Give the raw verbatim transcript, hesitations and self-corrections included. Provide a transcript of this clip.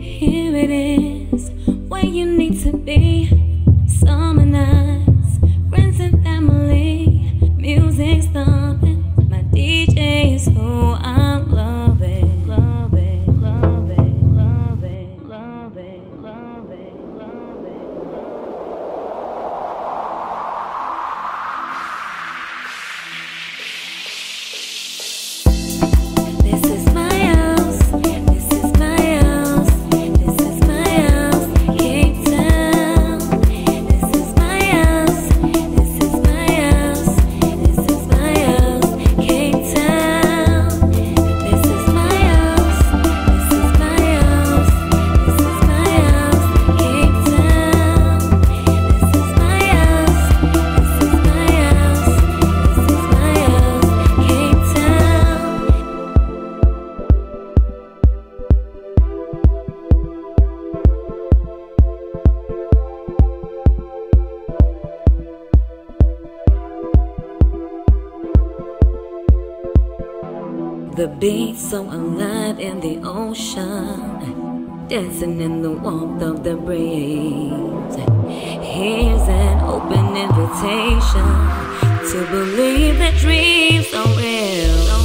Here it is, where you need to be. Summer nights, friends and family, music's thumping. My D J is who I'm loving, loving, loving, loving, loving, loving, loving. This is my house, this is my house, this is my house, Cape Town. This is my house, this is my house, this is my house, Cape Town. This is my house, this is my house, this is my house, Cape Town. This is my house, this is my house, this is my house, Cape Town. The beat so alive in the ocean, dancing in the warmth of the breeze. Here's an open invitation to believe that dreams are real.